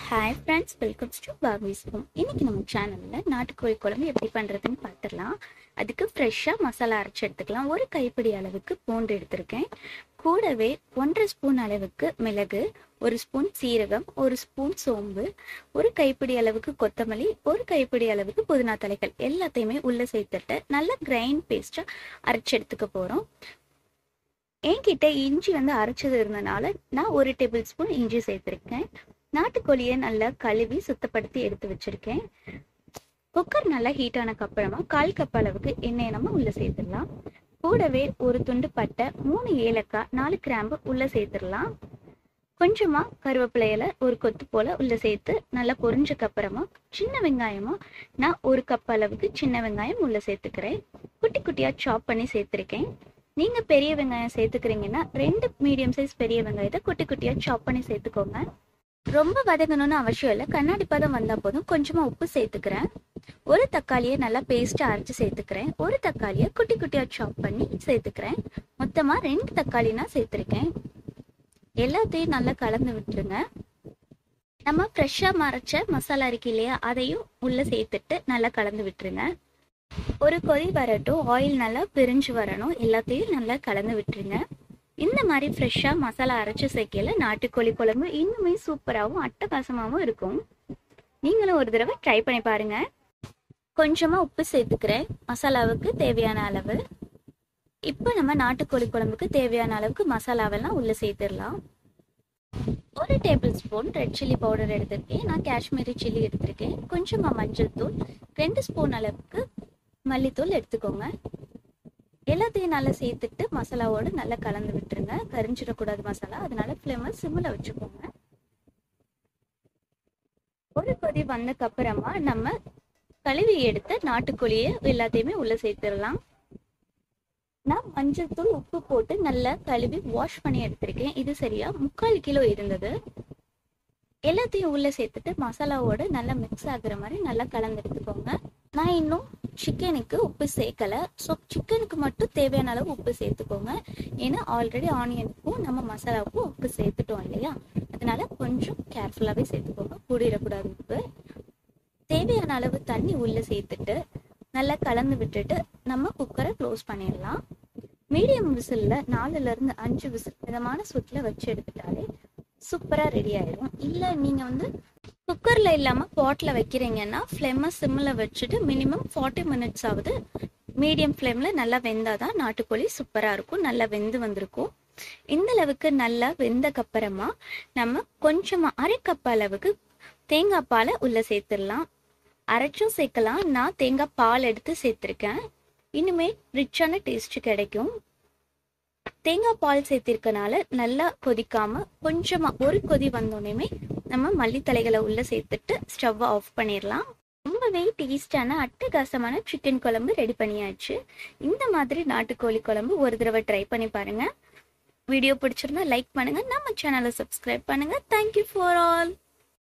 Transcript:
Hi friends, welcome to Bobby's home. இன்னைக்கு நம்ம சேனலில் நாட்டுக்கோழி குழம்பு எப்படி பண்ணுறதுன்னு பார்த்துடலாம். அதுக்கு ஃப்ரெஷ்ஷாக மசாலா அரைச்சி எடுத்துக்கலாம். ஒரு கைப்பிடி அளவுக்கு பூண்டு எடுத்திருக்கேன். கூடவே 1.5 ஸ்பூன் அளவுக்கு மிளகு, 1 ஸ்பூன் சீரகம், 1 ஸ்பூன் சோம்பு, ஒரு கைப்பிடி அளவுக்கு கொத்தமல்லி, ஒரு கைப்பிடி அளவுக்கு புதினா தலைகள் எல்லாத்தையுமே உள்ளே சேர்த்துட்டு நல்லா கிரைண்ட் பேஸ்ட்டாக அரைச்சி எடுத்துக்க போகிறோம். என்கிட்ட இஞ்சி அரைச்சது இருந்தனால நான் 1 டேபிள் ஸ்பூன் இஞ்சி சேர்த்துருக்கேன். நாட்டுக்கோழியை நல்லா கழுவி சுத்தப்படுத்தி எடுத்து வச்சிருக்கேன். குக்கர் நல்லா ஹீட் ஆனதுக்கு அப்புறமா 1/4 கப் அளவுக்கு எண்ணெயை நம்ம உள்ள சேர்த்துடலாம். கூடவே ஒரு துண்டு பட்டை, 3 ஏலக்காய், 4 கிராம்பு உள்ள சேர்த்துடலாம். கொஞ்சமா கருவேப்பிலையில ஒரு கொத்து போல உள்ள சேர்த்து நல்லா பொரிஞ்சதுக்கு அப்புறமா சின்ன வெங்காயமா நான் 1 கப் அளவுக்கு சின்ன வெங்காயம் உள்ள சேர்த்துக்கிறேன். குட்டி குட்டியா சாப் பண்ணி சேர்த்துருக்கேன். நீங்க பெரிய வெங்காயம் சேர்த்துக்கிறீங்கன்னா 2 மீடியம் சைஸ் பெரிய வெங்காயத்தை குட்டி குட்டியா சாப் பண்ணி சேர்த்துக்கோங்க. ரொம்ப வதங்கணும்னு அவசியம் இல்லை, கண்ணாடி பதம் வந்தா போதும். கொஞ்சமா உப்பு சேர்த்துக்கிறேன். ஒரு தக்காளியை நல்லா பேஸ்டா அரைச்சு சேர்த்துக்கிறேன். ஒரு தக்காளியை குட்டி குட்டியா சாப் பண்ணி சேர்த்துக்கிறேன். மொத்தமா 2 தக்காளி நான் சேர்த்திருக்கேன். எல்லாத்தையும் நல்லா கலந்து விட்டுருங்க. நம்ம ஃப்ரெஷ்ஷா மரைச்ச மசாலா இருக்கு இல்லையா, அதையும் உள்ள சேர்த்துட்டு நல்லா கலந்து விட்டுருங்க. ஒரு கொதி வரட்டும், ஆயில் நல்லா பிரிஞ்சு வரணும். எல்லாத்தையும் நல்லா கலந்து விட்டுருங்க. இந்த மாதிரி ஃப்ரெஷ்ஷாக மசாலா அரைச்சி சேர்க்கையில நாட்டுக்கோழி குழம்பு இன்னுமே சூப்பராகவும் அட்டகாசமாகவும் இருக்கும். நீங்களும் ஒரு தடவை ட்ரை பண்ணி பாருங்க. கொஞ்சமாக உப்பு சேர்த்துக்கிறேன், மசாலாவுக்கு தேவையான அளவு. இப்போ நம்ம நாட்டுக்கோழி குழம்புக்கு தேவையான அளவுக்கு மசாலாவெல்லாம் உள்ள சேர்த்துடலாம். 1 tablespoon red chilli powder எடுத்திருக்கேன். நான் காஷ்மீரி சில்லி எடுத்திருக்கேன். கொஞ்சமாக மஞ்சள் தூள், 2 ஸ்பூன் அளவுக்கு மல்லித்தூள் எடுத்துக்கோங்க. எல்லாத்தையும் நல்லா சேர்த்துட்டு மசாலாவோடு நல்லா கலந்து விட்டுருங்க. கரிஞ்சிடக்கூடாது மசாலா, அதனால ஃப்ளேமை சிம்மில் வச்சுக்கோங்க. ஒரு கொதி வந்ததுக்கு அப்புறமா நம்ம கழுவி எடுத்து நாட்டுக்கோழியை எல்லாத்தையுமே உள்ள சேர்த்துடலாம். நான் மஞ்சள் தூள் உப்பு போட்டு நல்லா கழுவி வாஷ் பண்ணி எடுத்திருக்கேன். இது சரியா 3/4 கிலோ இருந்தது. எல்லாத்தையும் உள்ள சேர்த்துட்டு மசாலாவோடு நல்லா மிக்ஸ் ஆகுற மாதிரி நல்லா கலந்து எடுத்துக்கோங்க. நான் இன்னும் சிக்கனுக்கு உப்பு சேர்க்கல. ஸோ சிக்கனுக்கு மட்டும் தேவையான அளவு உப்பு சேர்த்துக்கோங்க. ஏன்னா ஆல்ரெடி ஆனியனுக்கும் நம்ம மசாலாவுக்கும் உப்பு சேர்த்துட்டோம் இல்லையா, அதனால கொஞ்சம் கேர்ஃபுல்லாகவே சேர்த்துக்கோங்க. கூடிடக்கூடாது உப்பு. தேவையான அளவு தண்ணி உள்ள சேர்த்துட்டு நல்லா கலந்து விட்டுட்டு நம்ம குக்கரை க்ளோஸ் பண்ணிடலாம். மீடியம் விசில்ல 4ல இருந்து 5 விசில் மிதமான சூட்டில் வச்சு எடுத்துட்டாலே சூப்பராக ரெடி ஆயிடும். இல்லை நீங்கள் குக்கரில் இல்லாமல் பாட்டில் வைக்கிறீங்கன்னா ஃப்ளேமை சிம்மில் வச்சுட்டு மினிமம் 40 மினிட்ஸ் ஆகுது மீடியம் ஃப்ளேமில் நல்லா வெந்தாதான் நாட்டுக்கோழி சூப்பராக இருக்கும். நல்லா வெந்து வந்திருக்கும். இந்த அளவுக்கு நல்லா வெந்தக்கப்புறமா நம்ம கொஞ்சமாக 1/2 கப் அளவுக்கு தேங்காய் பாலை உள்ளே சேர்த்துடலாம். அரைச்சும் சேர்க்கலாம். நான் தேங்காய் பால் எடுத்து சேர்த்துருக்கேன். இனிமே ரிச்சான டேஸ்ட் கிடைக்கும். தேங்காய் பால் சேர்த்திருக்கனால நல்லா கொதிக்காம கொஞ்சமா ஒரு கொதி வந்தோடனே நம்ம மல்லித்தலைகளை உள்ள சேர்த்துட்டு ஸ்டவ் ஆஃப் பண்ணிடலாம். ரொம்பவே டேஸ்டான அட்டகாசமான சிக்கன் குழம்பு ரெடி பண்ணியாச்சு. இந்த மாதிரி நாட்டுக்கோழி குழம்பு ஒரு தடவை ட்ரை பண்ணி பாருங்க. வீடியோ பிடிச்சிருந்தா லைக் பண்ணுங்க, நம்ம சேனலை சப்ஸ்கிரைப் பண்ணுங்க. Thank you for all.